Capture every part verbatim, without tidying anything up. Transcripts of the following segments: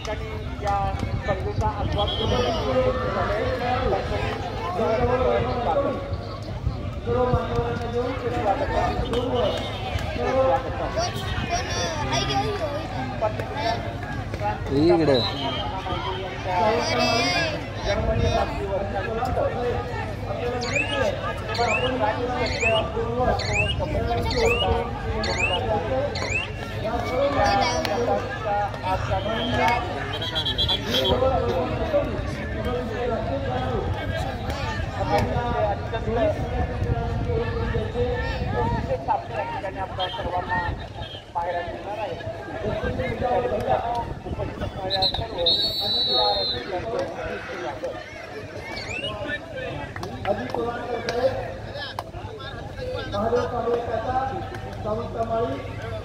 ठिकाणी या स्पर्धेचा आस्वाद इकडे आपल्या सर्वांना पाहायला मिळणार आहे. उपस्थित असणाऱ्या सर्व महादेव तालुक्याचा सावंतमाळी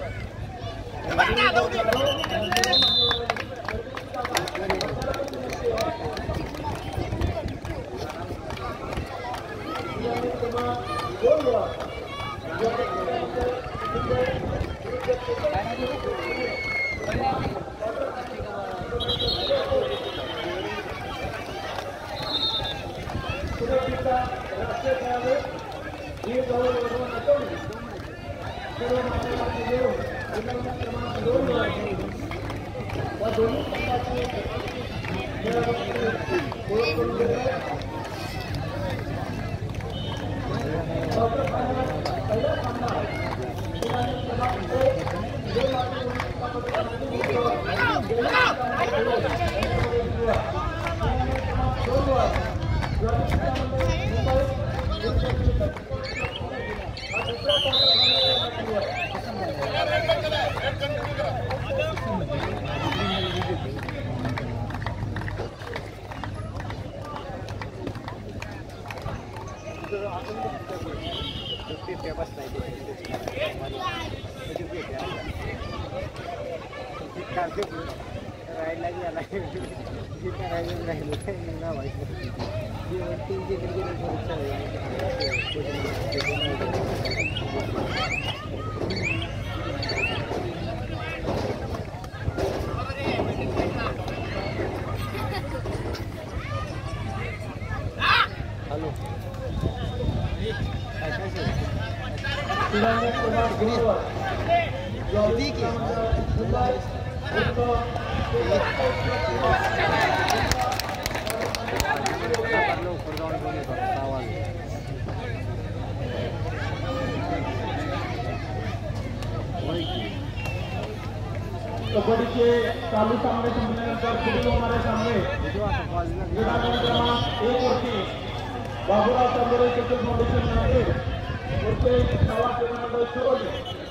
कबड्डी के चालू सामने संपल्यानंतर पुढील होणारे सामने क्रीडांगण क्रमांक एक वरती बाबूराव तांबोरे सोशल फाउंडेशन नांदेड वरचे नवा क्रीडामंडळ शिरोली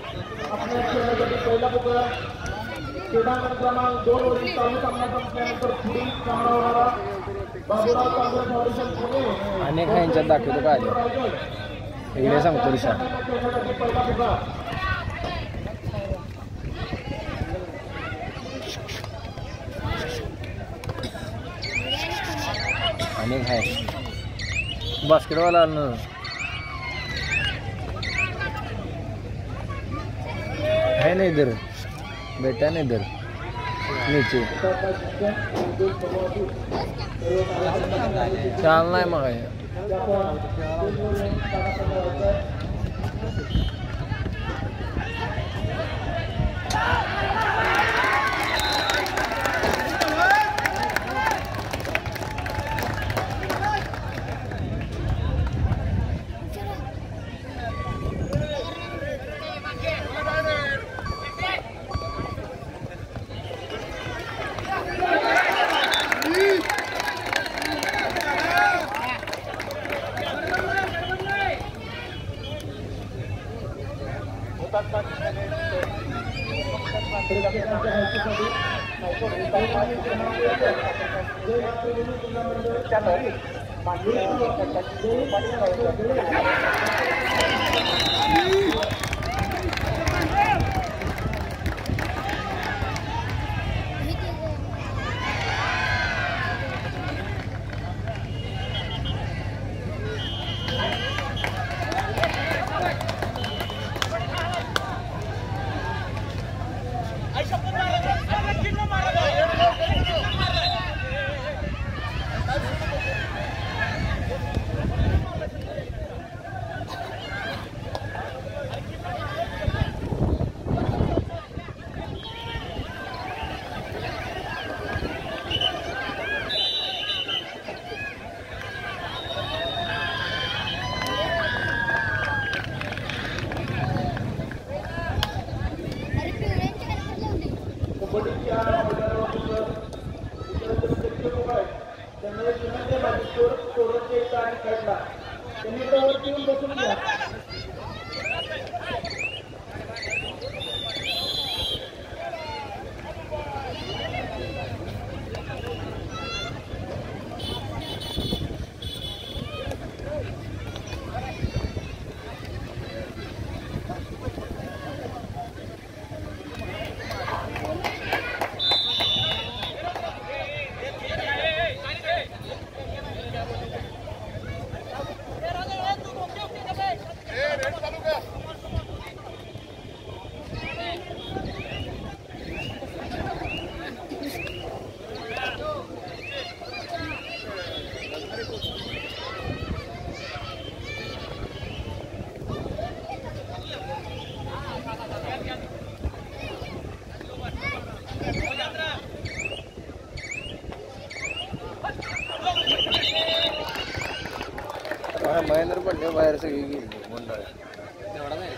आपल्या खेळण्यासाठी पहिला पुकार. क्रीडांगण क्रमांक दोन वरील चालू सामना संपल्यानंतर पुढील सामना होणारा बाबूराव तांबोरे फाउंडेशन पुणे अनेक ह्यांच्यात दाखवतो काय इकडे सांगतो रिक्षा खेळण्यासाठी पहिला पुकार. अनेक है बास्केटबॉल है ना इधर बेटा ना इधर नीचे चलना है मग महेंद्र पडले बाहेर सगळी गेली मंडळ तेवढा नाही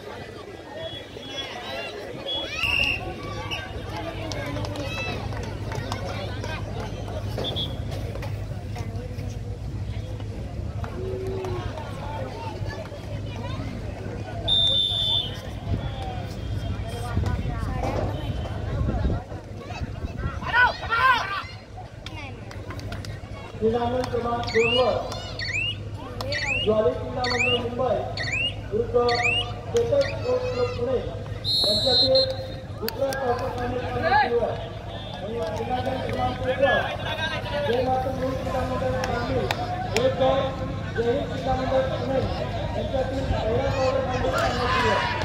क्रमांक दोन वर ज्वाली किल्लामधील मुंबई विरुद्ध चेतक स्पोर्ट्स क्लब पुणे यांच्यातील दुसऱ्या क्वार्टर फायनल सुरू आहे. क्रमांक एक वर जय मातृभूमी किल्लामंडळ सांगली विरुद्ध जय हिंद किल्लामंडळ पुणे यांच्यातील पहिला क्वार्टर फायनल सुरू आहे.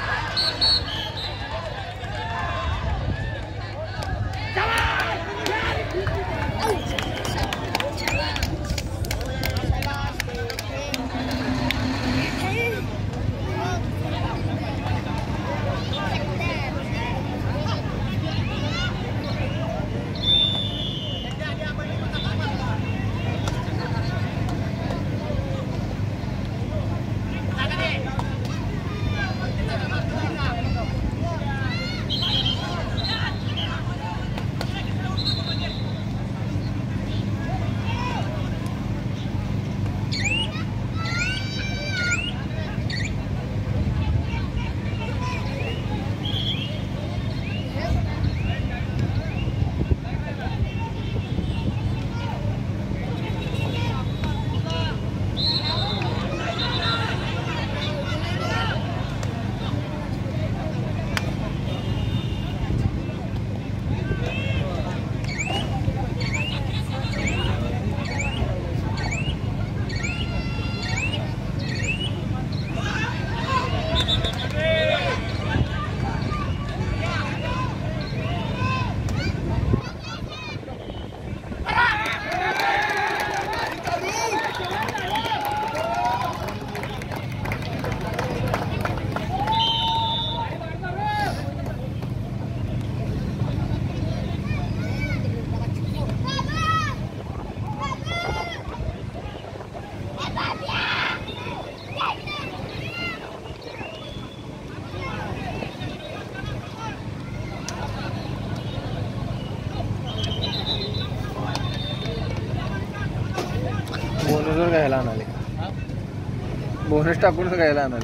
बोनसवर घ्यायला आणाले बोनस टाकूनच घ्यायला आणाले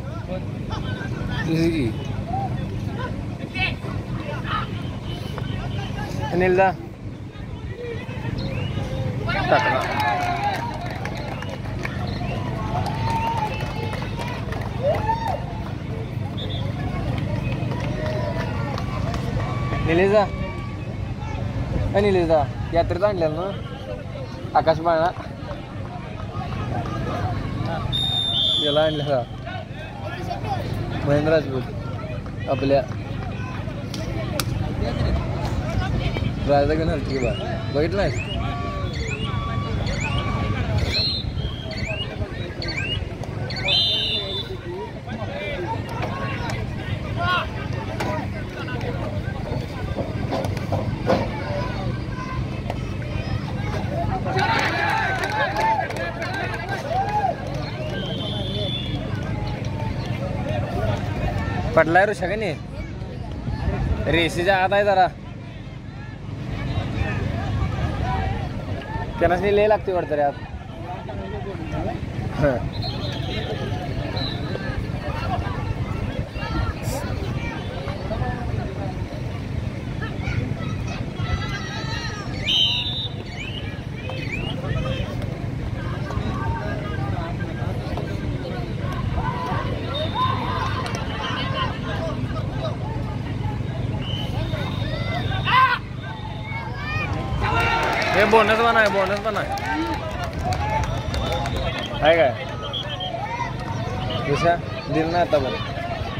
की अनिलदा टाकला निलेजा निलेजा यात्रेत आणलेलं ना आकाश बाळा याला आणलेला महेंद्र राजपूत आपल्या राजा घेऊन आलती की बा बघितलं नाही पडलाय ऋषा का नाही रेसीच्या आत आहे जरा त्यांना लय लागते वाटतं रे आज. हे बोनस पण आहे, बोनस पण आहे आहे काय दिशा दिल ना आता बरं.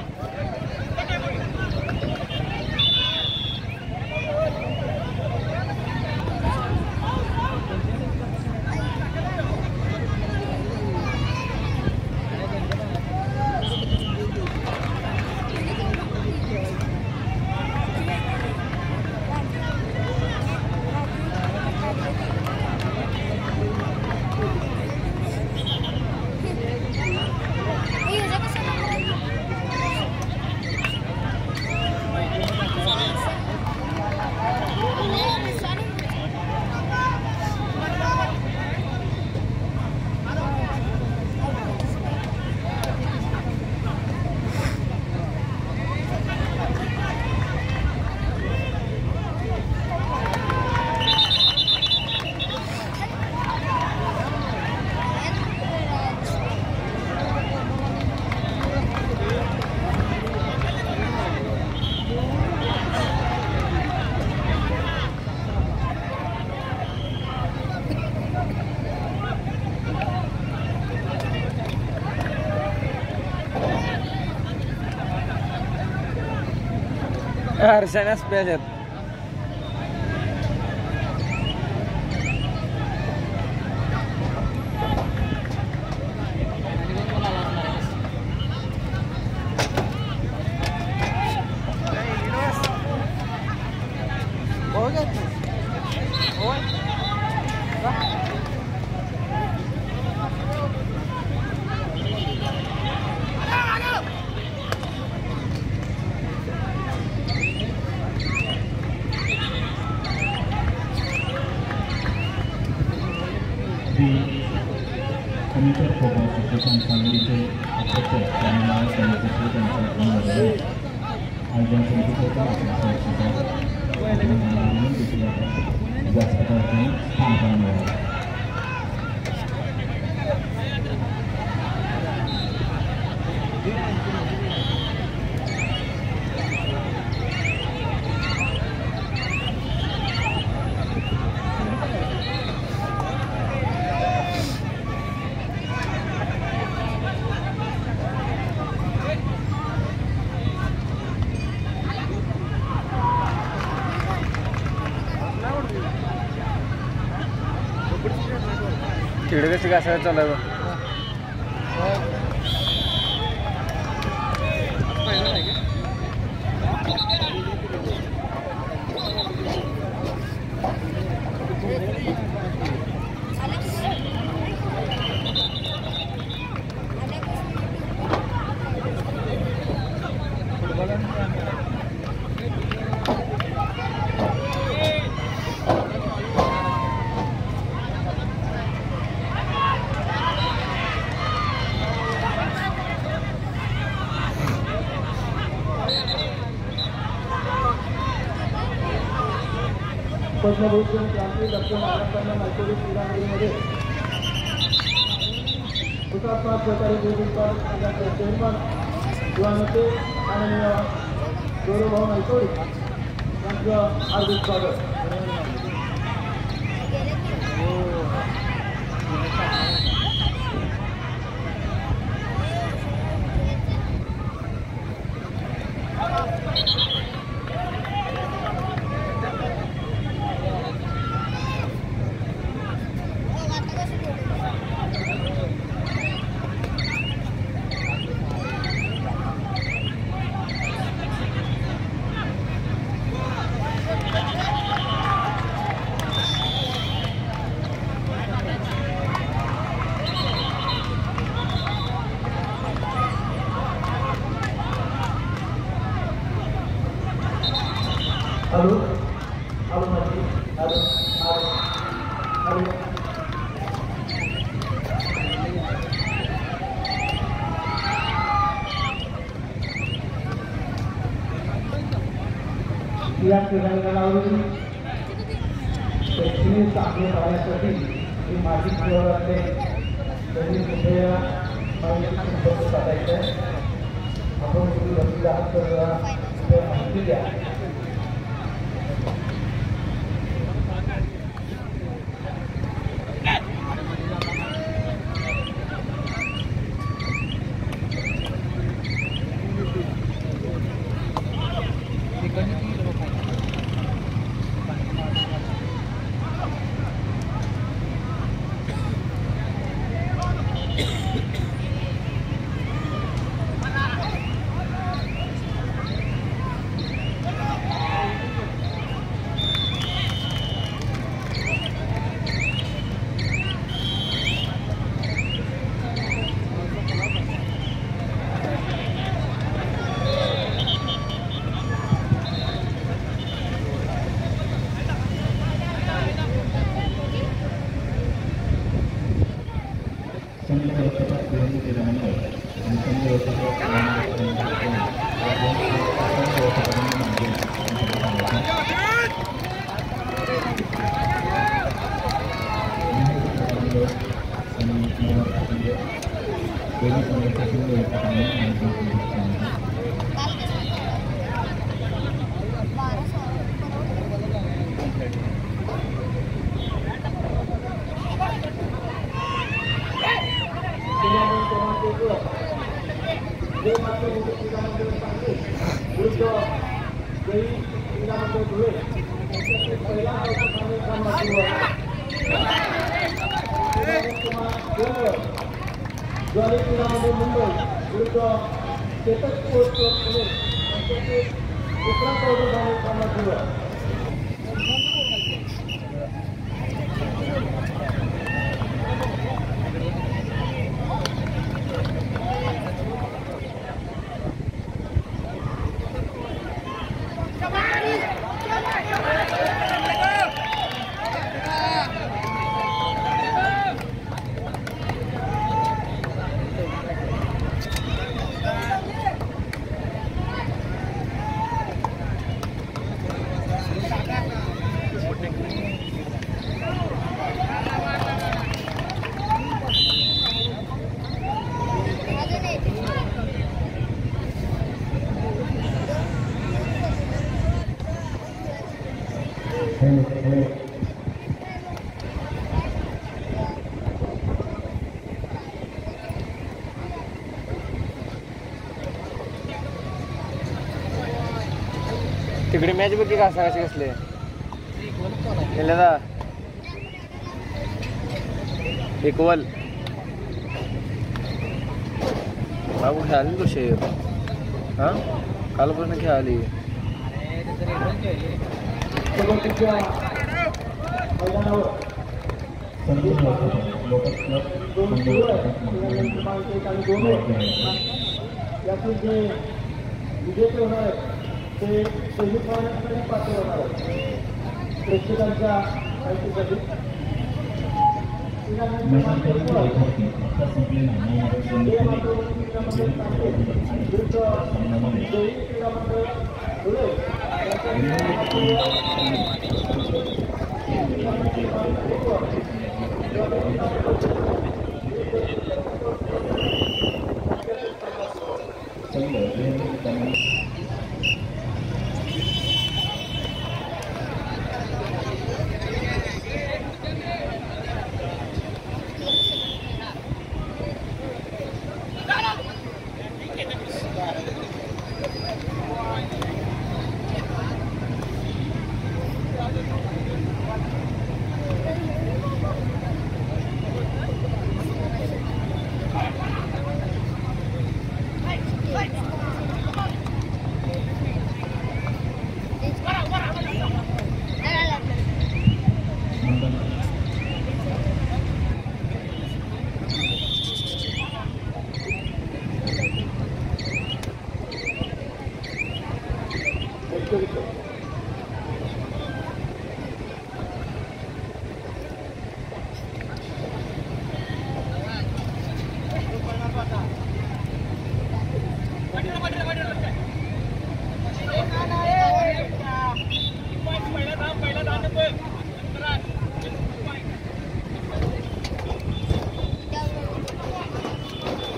Harusnya spesial. कमिटर फोकस उपक्रम सांगलीचे अध्यक्ष आणि नायक समितीचे त्यांच्या अनुमोदन आयोजन समितीचे व्यासपीठावरती स्थान मिळाले. तिकडे कशी घासायला चालू आहे बघ. पद्मभूषण क्रांती डॉक्टर महाराष्ट्रांना मैत्री क्रीडामध्ये हुतात्मा सहकारी गुरुजींचा चेअरमन युवा नेते माननीय गौरवभाऊ नायकोडी यांचं हार्दिक स्वागत. Halo, halo Mas, halo, halo. या क्रीडांगणावरील प्रेक्षणीय चांगले करण्यासाठी ही माजी खेळाडूंचे त्यांनी कुठे संपर्क साधायचा आहे. आपण तुम्ही बसलेला आहात तर माहिती द्या. तिकडे मॅच बघ की कसा कसे कसले केलं इक्वल बाबू खेळाली कसे हां कालपासून खेळाली विजेते होणार आहेत ते सेमीफायनलमध्ये पात्र होणार आहेत. प्रेक्षकांच्या माहितीसाठी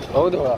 हो धोळा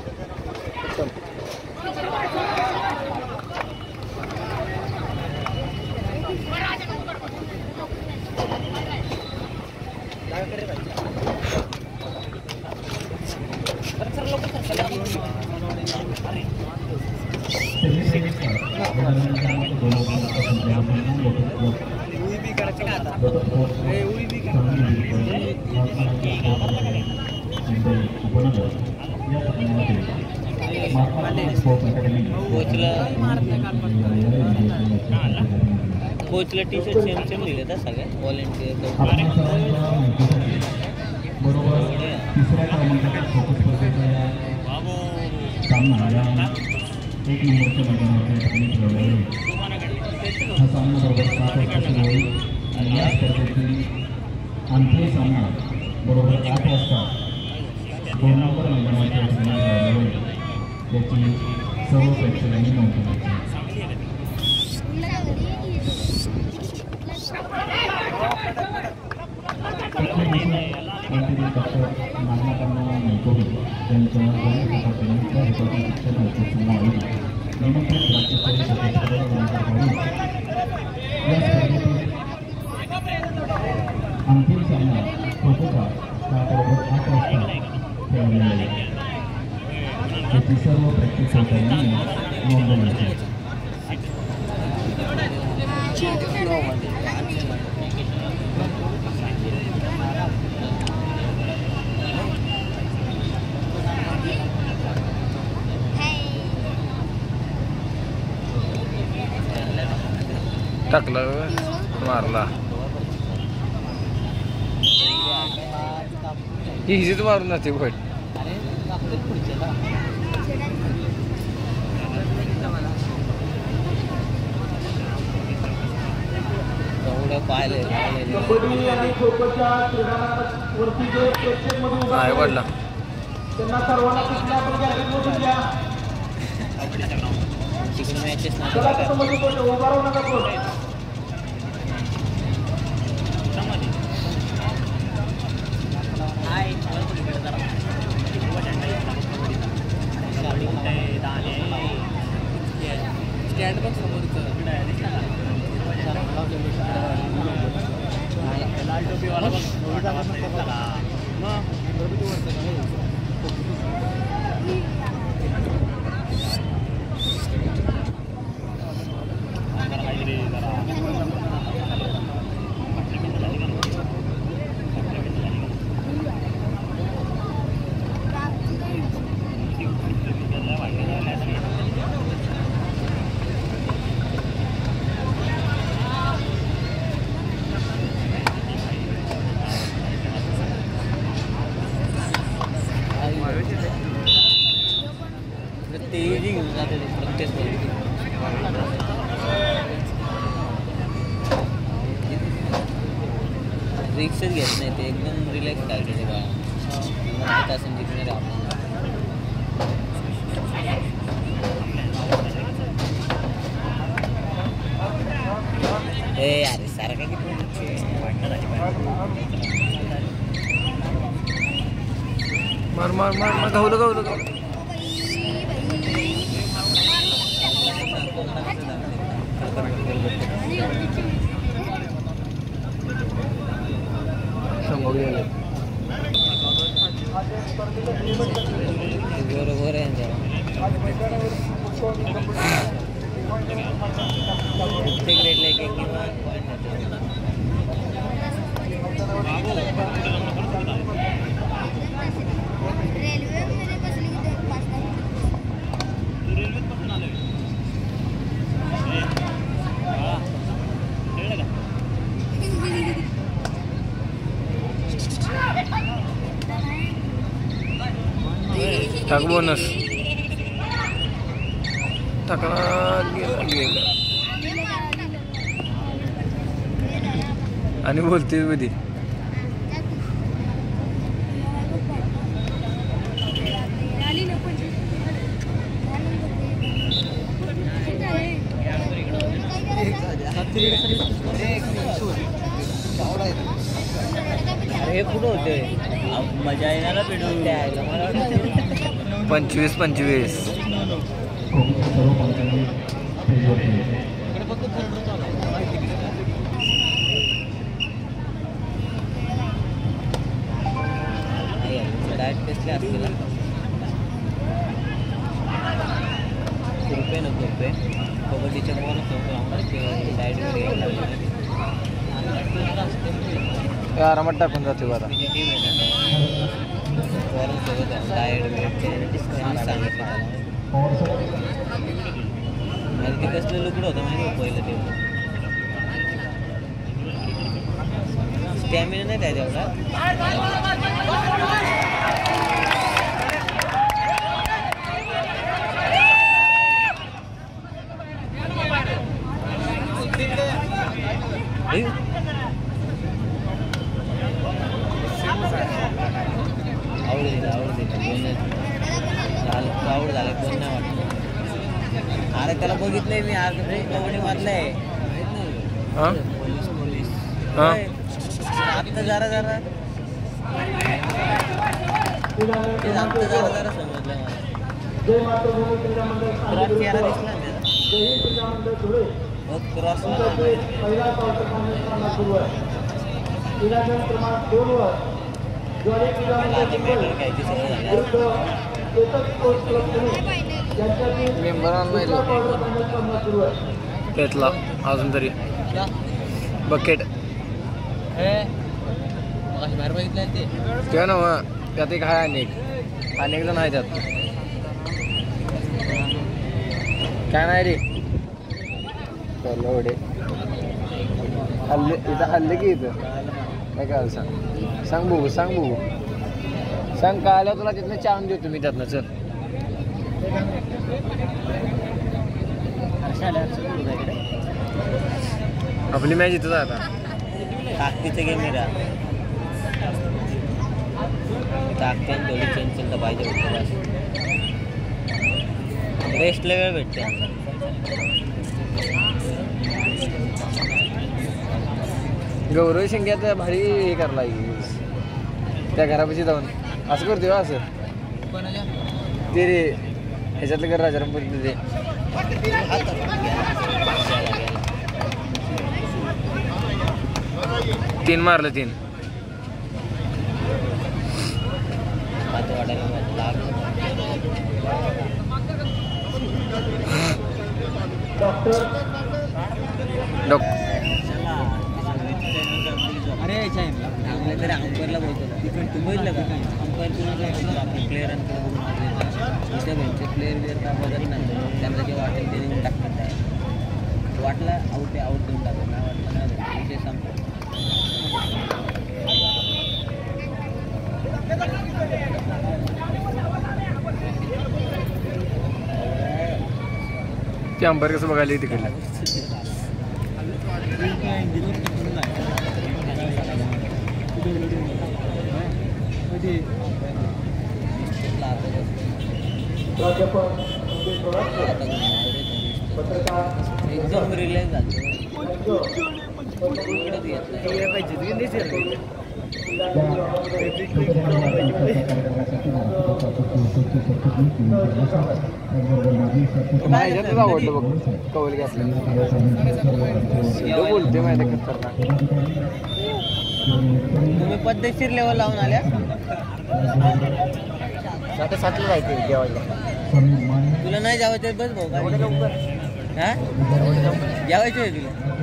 कोचला टी शर्ट सेम सेम दिले तर सगळ्या व्हॉलेंटियर बरोबर तिसऱ्या क्रमांकाच्या फोकस स्पर्धेचा सामना या एक नंबरच्या मैदानावर ठेवला आहे. हा सामना बरोबर सात वाजता सुरू होईल आणि या स्पर्धेतील आणखी सामना बरोबर आठ वाजता दोन नंबर मैदानावर ठेवला आहे. त्याची सर्व प्रेक्षकांनी नोंद करायची. डॉक्टर नागनाथांना नायकोवी यांच्या जन्मशताब्दीनिमित्त हेतूची शिक्षण महोत्सव आयोजित निमंत्रित राज्यस्तरीय स्पर्धेत या स्पर्धेतील अंतिम सामना खोखोचा हा बरोबर आठ वाजता खेळवला जाईल. त्याची सर्व प्रेक्षकांनी नोंद घ्यायची. टाकला मारला इजीच मारून जाते भट पाहिले नाही पडला त्यांना सर्वांना कुठल्या प्रकारच्या तिकडे मॅचेस उभा राहू नका. स्टँड पण समोरचं लाल टोपीवाला तेजी घेऊन जाते प्रत्येक रिक्षाच घेत नाही ते एकदम रिलॅक्स करायचे ते बाळा असं जिंकणार आपण ए अरे सारखं मार मार मार मार गावलं गावलं गावलं समोर गेले बरोबर आहे प्रत्येक रेटला एक एक किंवा टाक बोनस टाकला गेला गेला आणि बोलते मध्ये हे कुठं होते मजा येणार पिढून द्यायला मला वाटतं पंचवीस पंचवीस डायट कसले असतील रुपये नको रुपये कबड्डीच्या मोर डायट आरामात टाकून जाते बघा टीम आहे ना सोबत डायट वेट सांगितलं आणि ते कसलं लुकड होतं माहिती पहिलं ते स्टॅमिना नाही द्या तेवढा आवड दिला आवड दिला झालं आवड झालं कोण नाही वाटत अरे त्याला बघितलंय मी आज कबड्डी मारलंय पोलीस पोलीस आता जरा जरा आता जरा जरा समजलं मला क्रॉस चेहरा दिसला ना क्रॉस मेंबर घेतला अजून तरी बकेट बाहेर बघितलं ते ते ना त्यात एक आहे अनेक अनेक जण आहे त्यात काय नाही रे एवढे हल्ले इथं हल्ले की इथं काय काय सांग सांग बघू सांग बघू सांग काय आलं तुला तिथनं चावून देतो मी त्यातनं चल आपली मॅच इथं आता ताकदीचं गेम आहे रा ताकद थोडी चेंज तर पाहिजे रेस्टला वेळ भेटते गौरव शिंग्यात भारी हे करला त्या घरापाशी जाऊन असं करतो असं ते रे ह्याच्यातलं कर राजारामपुरी ते तीन मारलं तीन डॉक्टर अरे चांगलं तरी अंपायरला बोलतो तिकडे बघितलं का अंपायर कुणाला आपण प्लेयरांकडे बघून इथे घ्यायचे प्लेयर बिअर का बघत नाही त्यांना जे वाटेल ते देऊन टाकतात आहे वाटलं आऊट आहे आऊट देऊन टाकत नाही वाटलं नाही विषय संपतो ते अंपायर कसं बघायला तिकडलं एकदम रिलॅक्स झालं ह्याच्यातच आवडलं बघ कवल घेतलं बोलते माहिती खतरनाक तुम्ही पद्धतशीर लेवल लावून आल्या आता सातला जायचं जेवायला तुला नाही जावायचं बस भाऊ का लवकर हा जेवायचं आहे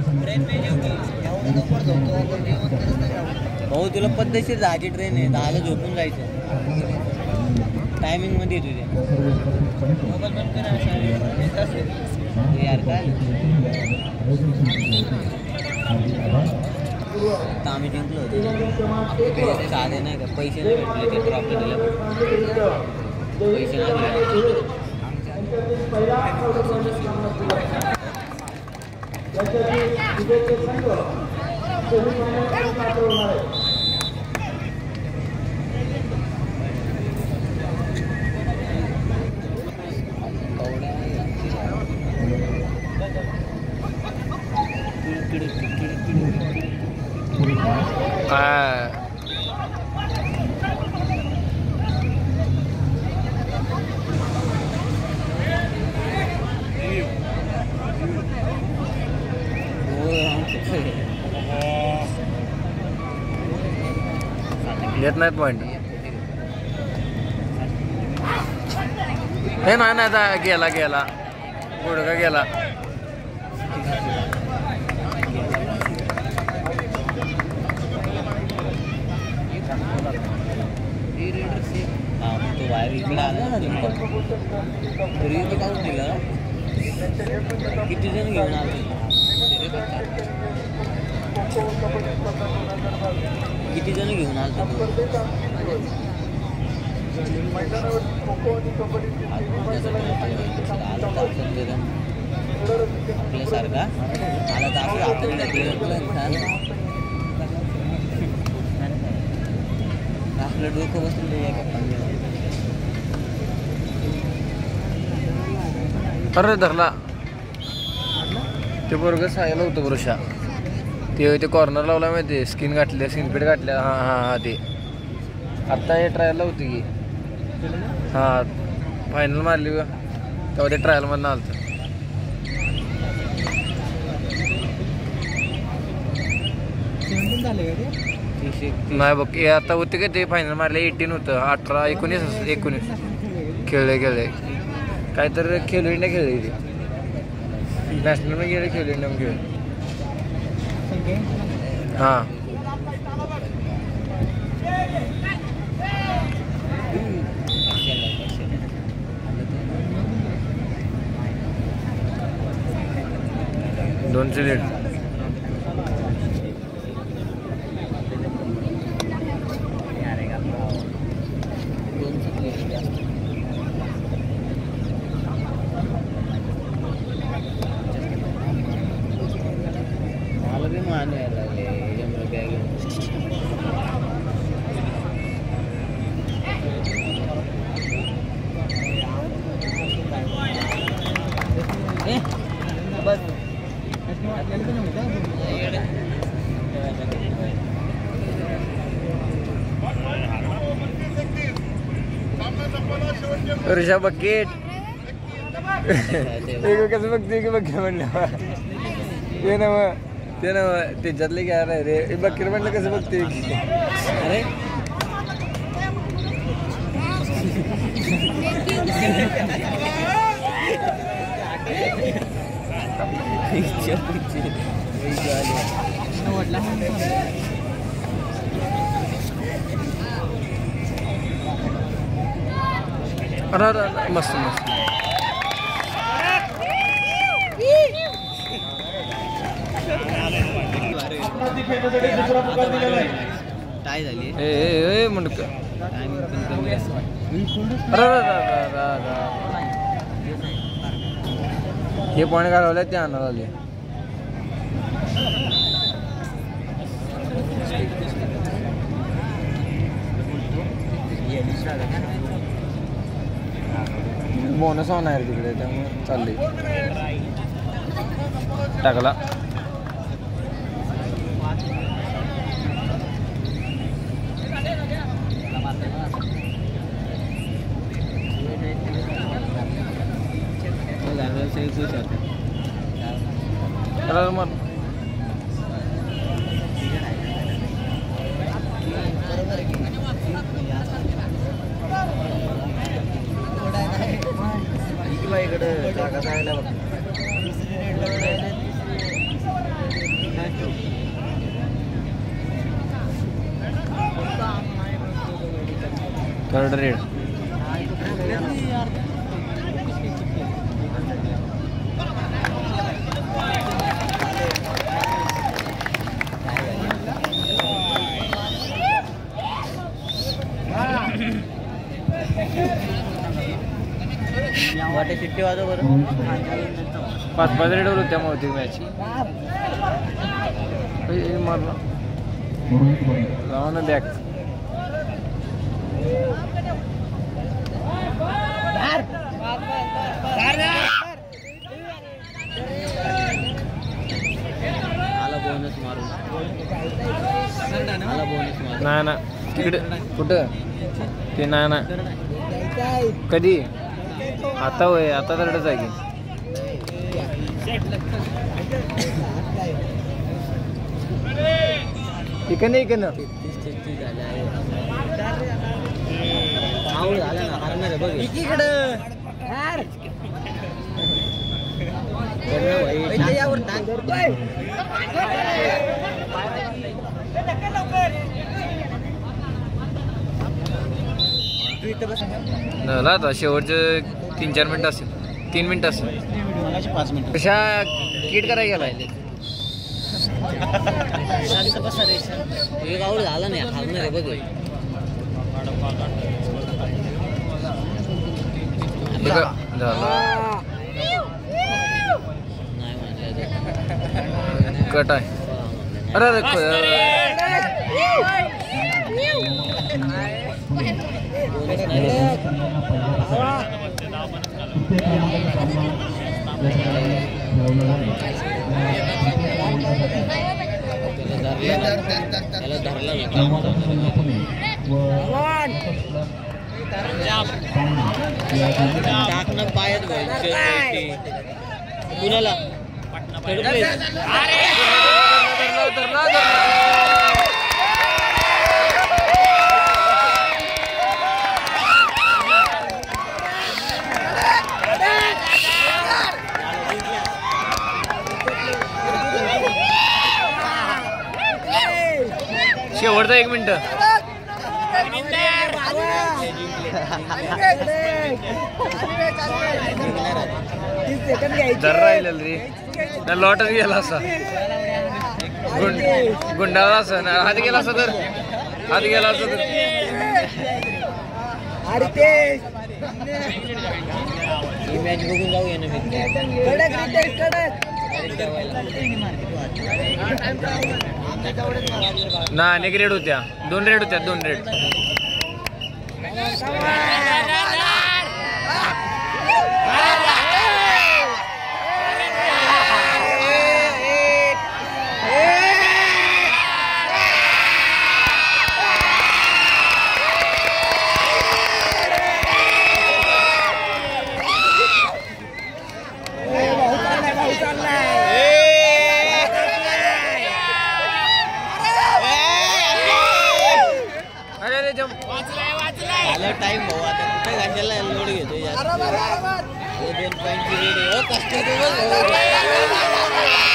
तुला भाऊ तुला पद्धतशीर दहाची ट्रेन आहे दहाला झोपून जायचं टायमिंग मध्ये तुझ्या मोबाईल बंद यार काय तर आम्ही जिंकलो होतो साधे नाही का पैसे नाही भेटले ते ट्रॉफी दिल्या पैसे नाही घेत नाहीत पॉईंट. हे नाही नाही जा गेला गेला गुडघा गेला. तो बाहेर इकडे आला ना तरी तो काढून दिलं. किती जण घेऊन आले किती जण घेऊन आलता आपल्यासारखा आला तर आपलं हाताने आपलं डोकं बसलं. अरे धरला ते बरोबर सायला होतं बरोशा. ते ते कॉर्नर लावला माहिती स्किन घातल्या स्किन पेट घातल्या. हां हां हां ते आत्ता हे ट्रायलला होती की. हां फायनल मारली ग तेव्हा ते ट्रायलमधनं आलं होतं. नाही बघ हे आता होते का ते फायनल मारले एटीन होतं. अठरा एकोणीस एकोणीस खेळले खेळले काहीतरी खेलो इंडिया खेळले ते नॅशनलमध्ये गेले खेलो इंडिया खेळ. हां दोनशे लीड. ऋषा बकेट कसं बघते की बघ म्हणलं ते नव ते नव त्याच्यातले काय नाही रे. बकेट म्हणलं कसं बघते की अरे अरे अरे मस्त मस्त. टाय झाली ए म्हणक हे पॉईंट घालवले ते आणायला आले. बोनस होणार तिकडे त्यामुळे चालले टाकला. मग इकडे जागा जायला बघ. थर्ड रेड वाटे चिट्टी वाजव बरं. पाच पाच रेडवर होत्या मग होती मॅच. मारला लावा ना बॅक. आला बोनस मारून आला बोनस मारून. नाही ना तिकडे कुठं ते नाही ना कधी आता होय आता तरच आहे की. इकडे इकडनं तेहतीस तेहतीस झाले आहे. आऊट झाला ना हारणार आहे बघ झाला आता शेवटचे तीन चार मिनिटं असेल तीन मिनिटं असेल पाच मिनिट कशा किट करायला गेलाय एक आऊट झाला नाही हारणार आहे बघ कट आहे अरे अरे त्याला धरला टाकणं पायात कुणाला शेवटचा एक मिनिट जर राहिलेलं रे ना लॉटच गेला असा गुंड गुंडाळा असं ना हात गेला असं तर हात गेला असं तर ही मॅच बघून जाऊया ना ना अनेक रेड होत्या दोन रेड होत्या दोन रेड टाइम भाऊ आता कुठे घाशाला लोड घेतो दोन पॉईंटची रेड कष्ट